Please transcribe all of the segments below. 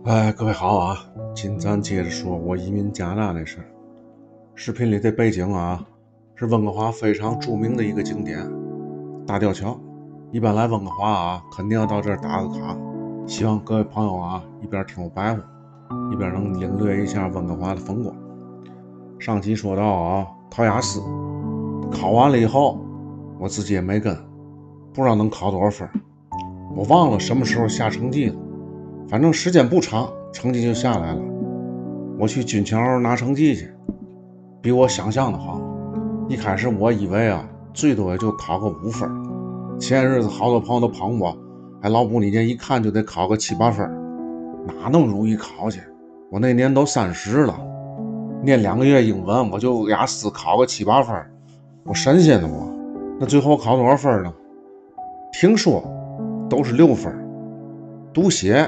各位好啊！今咱接着说我移民加拿大那事儿。视频里这背景啊，是温哥华非常著名的一个景点——大吊桥。一般来温哥华啊，肯定要到这儿打个卡。希望各位朋友啊，一边听我白话，一边能领略一下温哥华的风光。上期说到啊，考雅思，考完了以后，我自己也没跟，不知道能考多少分，我忘了什么时候下成绩了。反正时间不长，成绩就下来了。我去军桥拿成绩去，比我想象的好。一开始我以为啊，最多也就考个5分。前日子好多朋友都捧我，还老不你这一看就得考个7、8分，哪那么容易考去？我那年都30了，念2个月英文，我就雅思考个7、8分，我神仙的我。那最后考多少分呢？听说都是6分，读写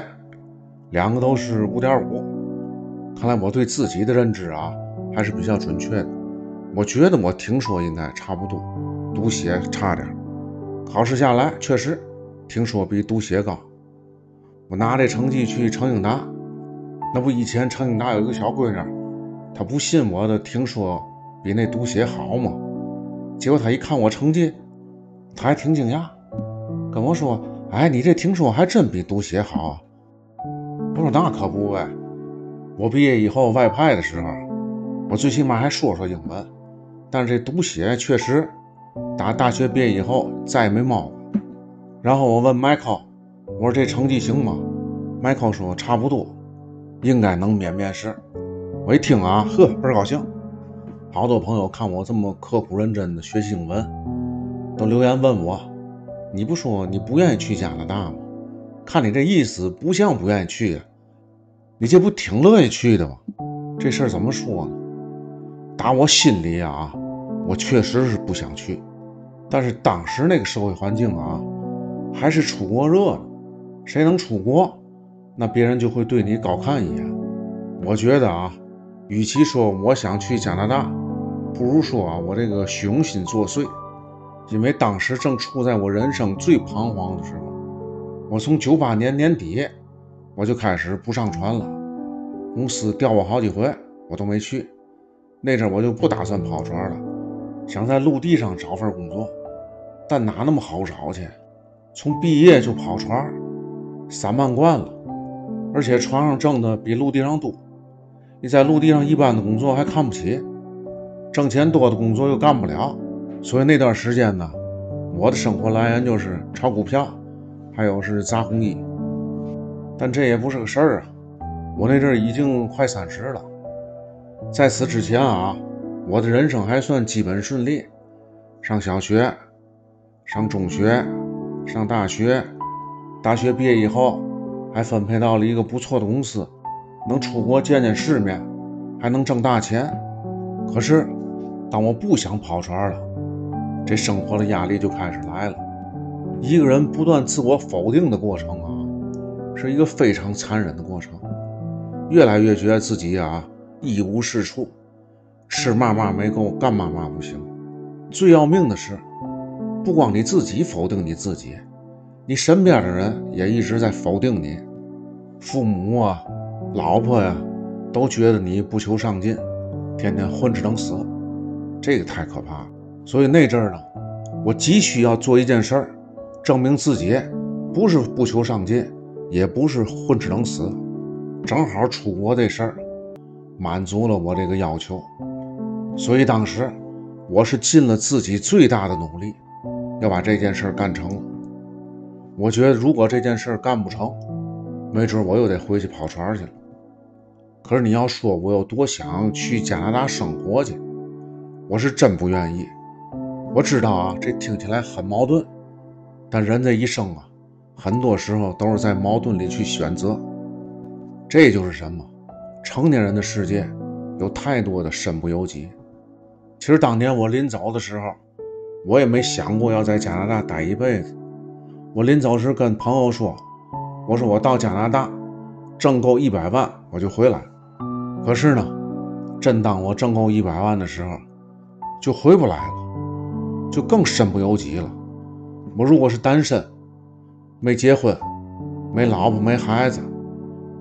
2个都是5.5，看来我对自己的认知啊还是比较准确的。我觉得我听说应该差不多，读写差点，考试下来确实听说比读写高。我拿这成绩去程英达，那不以前程英达有一个小闺女，她不信我的听说比那读写好吗？结果她一看我成绩，她还挺惊讶，跟我说：“哎，你这听说还真比读写好啊。”我说那可不呗，我毕业以后外派的时候，我最起码还说英文，但是这读写确实打大学毕业以后再也没猫过。然后我问 Michael， 我说这成绩行吗？ Michael 说差不多，应该能面试。我一听啊，倍儿高兴。好多朋友看我这么刻苦认真的学习英文，都留言问我，你不说你不愿意去加拿大吗？看你这意思不像不愿意去啊，你这不挺乐意去的吗？这事儿怎么说呢？打我心里啊，我确实是不想去，但是当时那个社会环境啊，还是出国热了，谁能出国，那别人就会对你高看一眼。我觉得啊，与其说我想去加拿大，不如说啊，我这个虚荣心作祟。因为当时正处在我人生最彷徨的时候，我从98年年底我就开始不上船了，公司调我好几回我都没去。那阵我就不打算跑船了，想在陆地上找份工作，但哪那么好找去？从毕业就跑船，3万惯了，而且船上挣的比陆地上多。你在陆地上一般的工作还看不起，挣钱多的工作又干不了。所以那段时间呢，我的生活来源就是炒股票，还有是砸红衣。但这也不是个事儿啊，我那阵已经快30了。在此之前啊，我的人生还算基本顺利，上小学，上中学，上大学，大学毕业以后还分配到了一个不错的公司，能出国见世面，还能挣大钱。可是当我不想跑船了，这生活的压力就开始来了。一个人不断自我否定的过程啊，是一个非常残忍的过程。越来越觉得自己啊一无是处，吃嘛没够，干嘛不行。最要命的是，不光你自己否定你自己，你身边的人也一直在否定你。父母啊，老婆呀，都觉得你不求上进，天天混吃等死，这个太可怕了。所以那阵儿呢，我急需要做一件事儿，证明自己不是不求上进，也不是混吃等死。正好出国这事儿满足了我这个要求，所以当时我是尽了自己最大的努力，要把这件事干成了。我觉得如果这件事干不成，没准我又得回去跑船去了。可是你要说我有多想去加拿大生活去，我是真不愿意。我知道啊，这听起来很矛盾，但人这一生啊，很多时候都是在矛盾里去选择。这就是什么？成年人的世界有太多的身不由己。其实当年我临走的时候，我也没想过要在加拿大待一辈子。我临走时跟朋友说，我说我到加拿大挣够100万我就回来。可是呢，真当我挣够100万的时候，就回不来了，就更身不由己了。我如果是单身，没结婚，没老婆没孩子，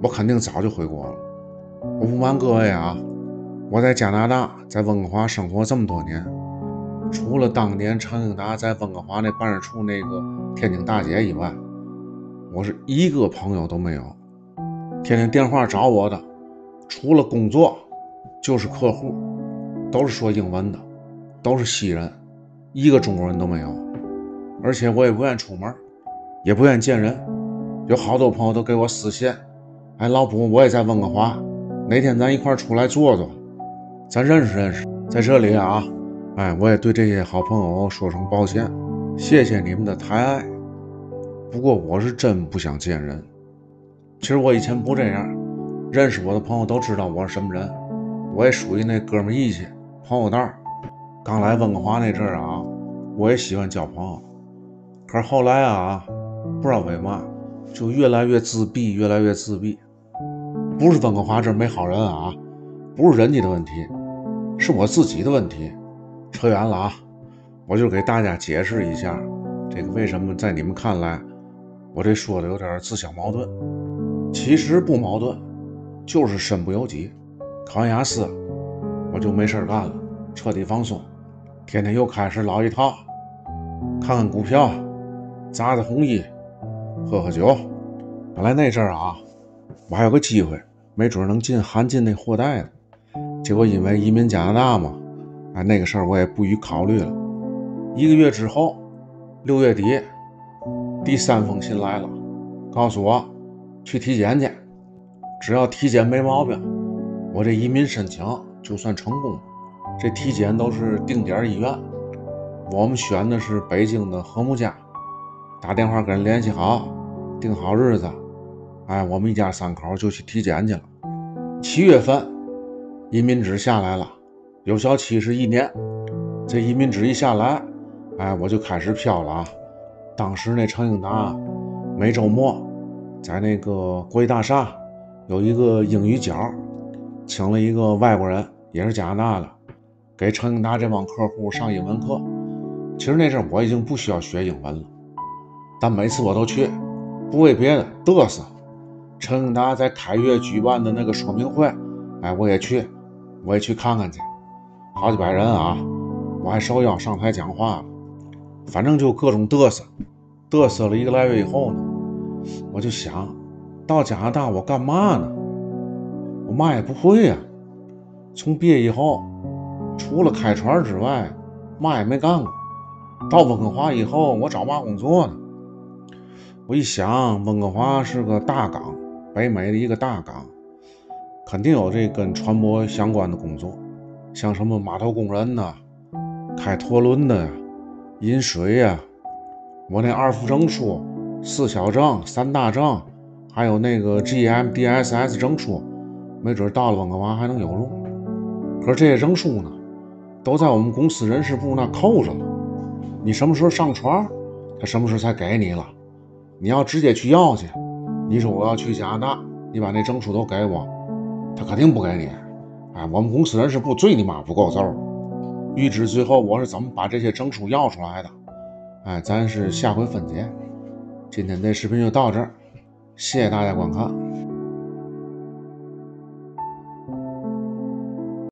我肯定早就回国了。我不瞒各位啊，我在加拿大在温哥华生活这么多年，除了当年陈英达在温哥华那办事处那个天津大姐以外，我是一个朋友都没有。天天电话找我的，除了工作就是客户，都是说英文的，都是西人，一个中国人都没有。而且我也不愿意出门，也不愿意见人，有好多朋友都给我私信，哎，老卜我也在温哥华，哪天咱一块出来坐坐，咱认识认识。在这里啊，哎，我也对这些好朋友说声抱歉，谢谢你们的抬爱。不过我是真不想见人。其实我以前不这样，认识我的朋友都知道我是什么人，我也属于那哥们义气朋友袋。刚来温哥华那阵儿啊，我也喜欢交朋友，可是后来啊，不知道为嘛就越来越自闭，越来越自闭。不是温哥华这儿没好人啊，不是人家的问题，是我自己的问题。扯远了啊，我就给大家解释一下，这个为什么在你们看来我这说的有点自相矛盾。其实不矛盾，就是身不由己。考完雅思我就没事干了，彻底放松，天天又开始老一套，看看股票，砸砸红衣，喝喝酒。本来那阵儿啊，我还有个机会，没准能进韩进那货代的，结果因为移民加拿大嘛，哎，那个事儿我也不予考虑了。1个月之后，6月底，第3封信来了，告诉我去体检去，只要体检没毛病，我这移民申请就算成功。这体检都是定点医院，我们选的是北京的和睦家，打电话跟人联系好，定好日子，哎，我们一家3口就去体检去了。7月份移民纸下来了，有效期是1年。这移民纸一下来，哎，我就开始飘了啊。当时那程英达每周末在那个国际大厦有一个英语角，请了一个外国人，也是加拿大的，给程英达这帮客户上英文课。其实那阵我已经不需要学英文了，但每次我都去，不为别的，嘚瑟。程英达在开月举办的那个说明会，哎，我也去看看去，好几百人啊，我还受邀上台讲话了。反正就各种嘚瑟了1个来月以后呢，我就想到加拿大我干嘛呢？我嘛也不会呀。从毕业以后，除了开船之外，嘛也没干过。到温哥华以后，我找嘛工作呢？我一想，温哥华是个大港，北美的一个大港，肯定有这跟船舶相关的工作，像什么码头工人呐，开拖轮的呀，饮水呀。我那2副证书、4小证、3大证，还有那个 GMDSS 证书，没准到了温哥华还能有用。可是这些证书呢，都在我们公司人事部那扣着了。你什么时候上船，他什么时候才给你了。你要直接去要去，你说我要去加拿大，你把那证书都给我，他肯定不给你。哎，我们公司人事部最你妈不够揍。预知最后我是怎么把这些证书要出来的，哎，咱是下回分解。今天这视频就到这儿，谢谢大家观看。